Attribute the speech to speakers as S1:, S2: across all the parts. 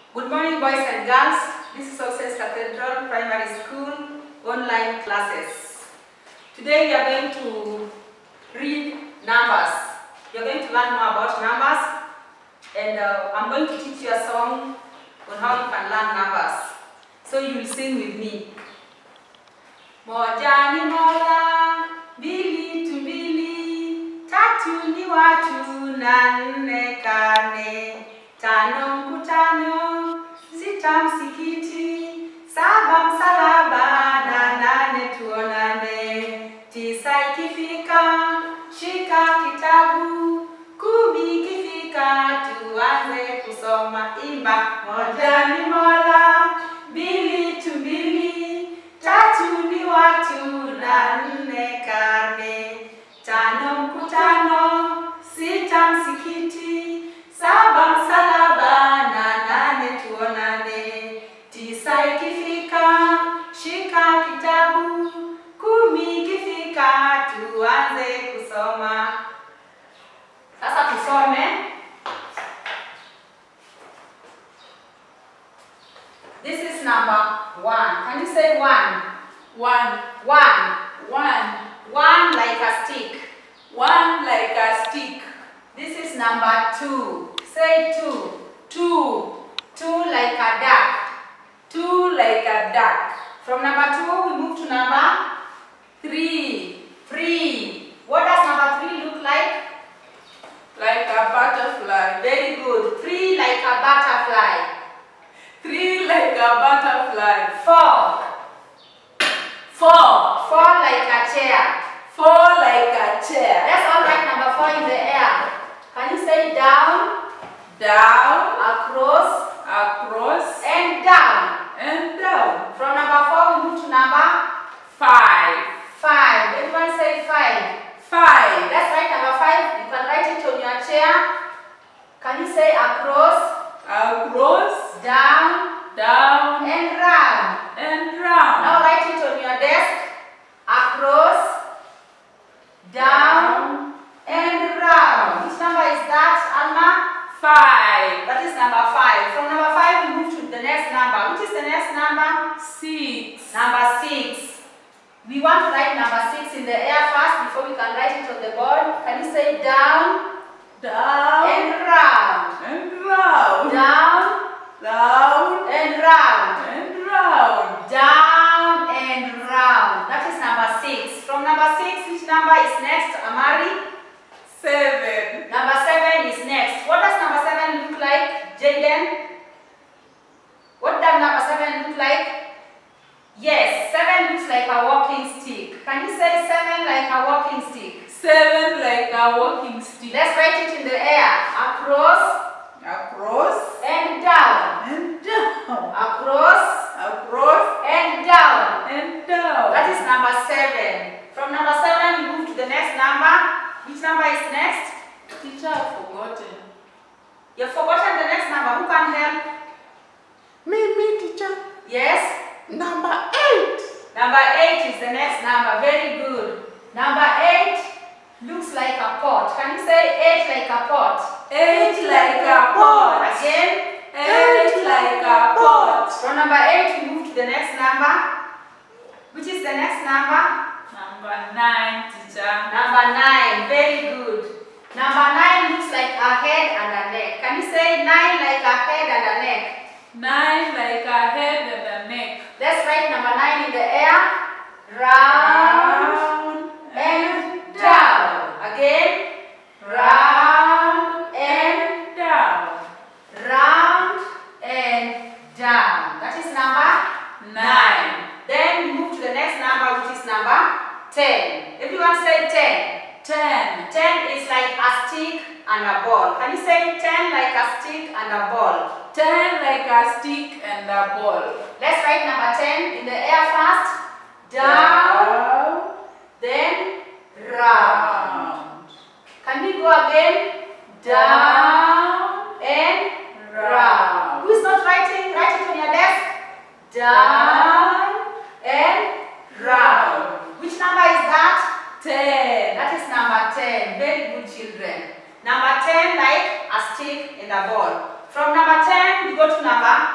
S1: Good morning, boys and girls. This is Success Cathedral Primary School online classes. Today we are going to read numbers. You are going to learn more about numbers, and I'm going to teach you a song on how you can learn numbers. So you will sing with me. Moja ni moja, mbili tu mbili, tatu ni watu, na nne karne, tano mkutano, sita msikiti, saba msalaba, na nane tuonane, tisa ikifika, shika kitabu, kumi ikifika, tuanze kusoma. Imba. Moja ni moja, mbili tu mbili, tatu ni watu, na nne karne, tano mkutano, sita msikiti, saba msalaba, na nane tuonane, tisa ikifika, shika kitabu, kumi ikifika, tuanze kusoma. Sasa tusome. This is number 1. Can you say 1?
S2: 1.
S1: 1.
S2: 1.
S1: 1 like a stick.
S2: 1 like a stick.
S1: This is number 2. Say 2. 2. 2 like a duck.
S2: 2 like a duck.
S1: From number 2 we move to number 3. 3. What does number 3 look like?
S2: Like a butterfly.
S1: Very good. 3 like a butterfly.
S2: 3 like a butterfly.
S1: 4.
S2: 4.
S1: 4 like a chair.
S2: 4 like a chair.
S1: Let's all write number 4 in the air. Can you say down,
S2: Down,
S1: across,
S2: across,
S1: and down?
S2: and down.
S1: From number 4 we move to number
S2: 5.
S1: 5. Everyone say 5.
S2: 5.
S1: Let's write number 5. You can write it on your chair. Can you say across,
S2: Across,
S1: down,
S2: down,
S1: and round?
S2: and round.
S1: Now write it on your desk. Across, down, and round. Which number is that, Alma?
S2: 5.
S1: That is number 5. From number 5 we move to the next number. Which is the next number?
S2: 6.
S1: Number 6. We want to write number 6 in the air first before we can write it on the board. Can you say down,
S2: Down,
S1: and round?
S2: and round.
S1: Down,
S2: Down,
S1: and round.
S2: and round.
S1: Down and round. That is number 6. From number 6, which number is next, Amari?
S2: 7.
S1: Number 7 is next. What does number 7 look like, Jaden? What does number 7 look like? Yes, 7 looks like a walking stick. Can you say 7 like a walking stick?
S2: 7 like a walking stick.
S1: Let's write it in the air. Across
S2: Across,
S1: and down.
S2: and down.
S1: Across
S2: Across,
S1: and down.
S2: and down.
S1: That is number 7. From number 7 we move to the next number. Which number is next?
S2: Teacher, I've forgotten.
S1: You've forgotten the next number. Who can help?
S3: Me, teacher.
S1: Yes?
S3: Number 8.
S1: Number 8 is the next number. Very good. Number 8 looks like a pot. Can you say 8 like a pot?
S2: 8 like a pot.
S1: Again?
S2: 8 like a pot.
S1: From number 8 we move to the next number. Which is the next number?
S2: Number 9, teacher.
S1: Number 9. Very good. Number 9 looks like a head and a neck. Can you say 9 like a head and a neck?
S2: 9 like a head and a neck.
S1: Let's write number 9 in the air. Round and down. Again. Round and
S2: down.
S1: round and down. That is number 9. Then we move to the next number, which is number 10. Everyone say 10.
S2: 10.
S1: 10 is like a stick and a ball. Can you say 10 like a stick and a ball?
S2: 10 like a stick and a ball.
S1: Let's write number 10 in the air first. Down, then round. Can we go again? Down and round. Who is not writing? Write it on your desk. Down and round. Which number is that?
S2: 10.
S1: That is number 10. Very good, children. Number 10 like a stick in a ball. From number 10, we go to number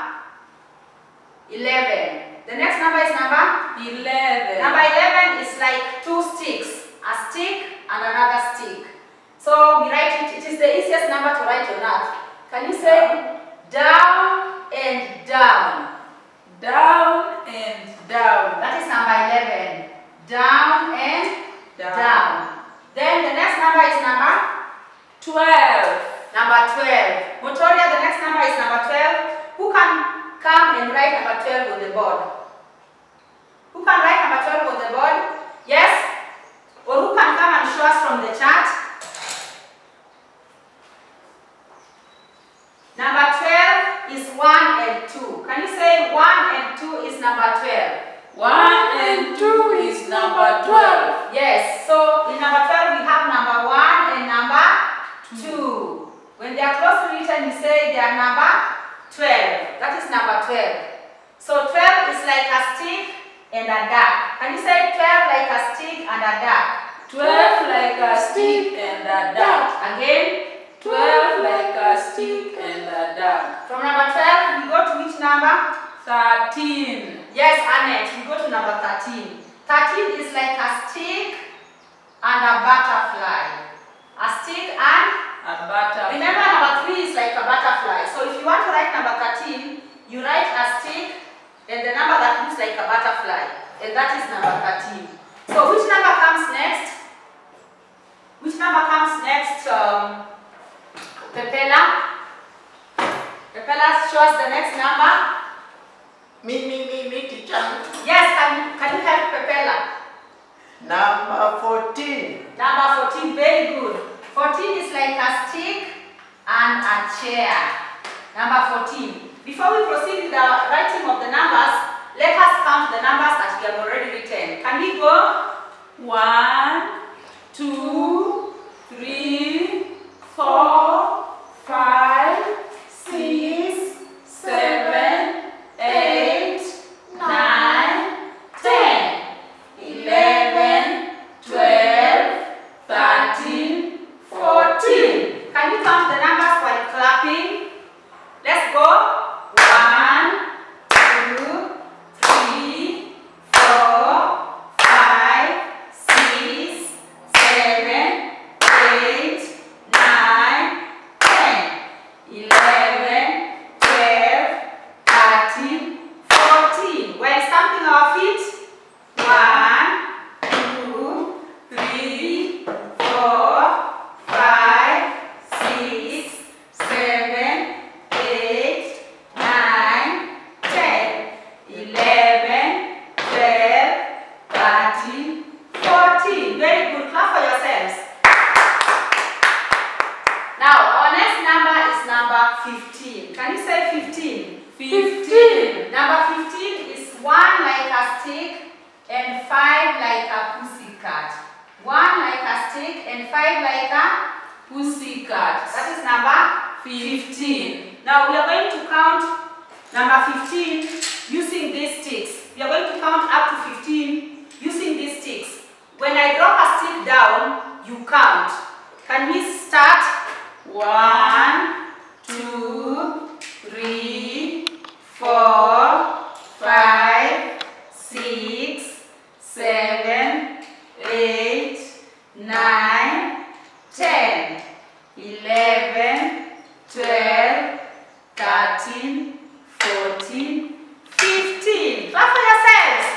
S1: The next number is number
S2: 11.
S1: Number 11 is like two sticks, a stick and another stick. So we write it. It is the easiest number to write on earth. Can you say down and down?
S2: Down and down.
S1: That is number 11. Down and down. Then the next number is number
S2: 12.
S1: Number 12. Motoria, the next number is number 12. Who can come and write number 12 on the board? Who can write number 12 on the board? Yes? Or who can come and show us from the chart? Number 12 is 1 and 2. Can you say 1 and 2 is number 12?
S2: 1 and 2 is number 12.
S1: Yes, so in number 12 we have number 1 and number 2. When they are closely written, you say they are number 12. That is number 12. So 12 is like a stick and a duck. Can you say 12 like a stick and a duck?
S2: 12 like a stick and a duck.
S1: Again,
S2: 12 like a stick and a duck.
S1: from number 12 we go to which number?
S2: 13.
S1: Yes, Annette, we go to number 13. 13 is like a stick and a butterfly. A stick and
S2: A butterfly.
S1: remember number 3 is like a butterfly. So if you want to write number 13, you write a stick and the number that looks like a butterfly. And that is number 13. So which number comes next? Which number comes next? Pepela? Pepela, show us the next number.
S3: Me, teacher.
S1: Yes, can you help Pepela?
S3: Number 14.
S1: Number 14, very good. 14 is like a stick and a chair. Number 14. Before we proceed with the writing of the numbers, let us count the numbers that we have already written. Can we go?
S2: 1, 2, 3, 4, 5, 6, 7, 8, 9, 10, 11, 12, 13, 14. Can you count the numbers while clapping? Let's go. 1, 2, 3, 4, 5, 6, 7, 8, 9, 10, 11, 12, 13, 14. While stamping our feet. 1, 2, 3, 4, 5, 6, 7, 8, 9, 10, 11, 12, 13, 14. Very good. Clap for yourselves. Now, our next number is number 15. Can you say 15? 15.
S1: Number 15 is 1 like a stick and 5 like a pussycat. 1 like a stick and 5 like a
S2: Pussycat.
S1: that is number 15. Now we are going to count number 15 using these sticks. We are going to count up to 15 using these sticks. When I drop a stick down, you count. Can we start? 1, 2, 3, 4, 5, 6, 7, 8, 9, 10, 11, 12, 13, 14, 15. Clap for yourselves.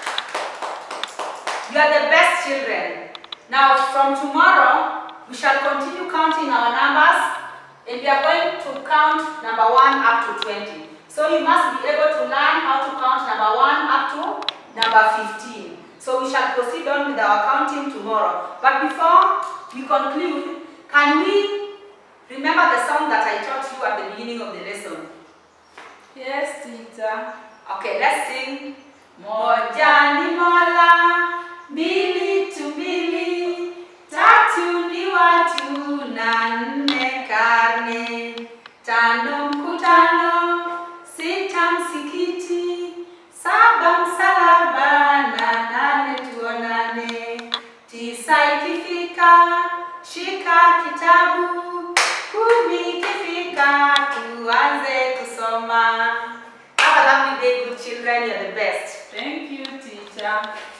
S1: You are the best children. Now from tomorrow, we shall continue counting our numbers and we are going to count number 1 up to 20. So you must be able to learn how to count number 1 up to number 15. So we shall proceed on with our counting tomorrow. But before we conclude, can we remember the song that I taught you at the beginning of the lesson?
S2: Yes, teacher.
S1: Okay, let's sing. Moja ni Mola, mbili tu mbili, tatu ni watu na nne karne, tano mkutano, sita msikiti, saba msalaba na nane tuonane, tisa ikifika shika kitabu, 10 ikifika tuanze kusoma. Have a lovely day, good children. You're the best.
S2: Thank you, teacher.